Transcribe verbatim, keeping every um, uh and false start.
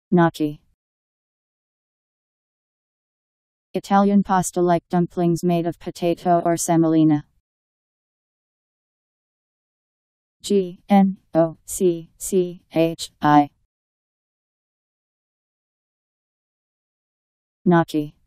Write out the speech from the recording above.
Gnocchi. Italian pasta like dumplings made of potato or semolina. G N O C C H I. Gnocchi.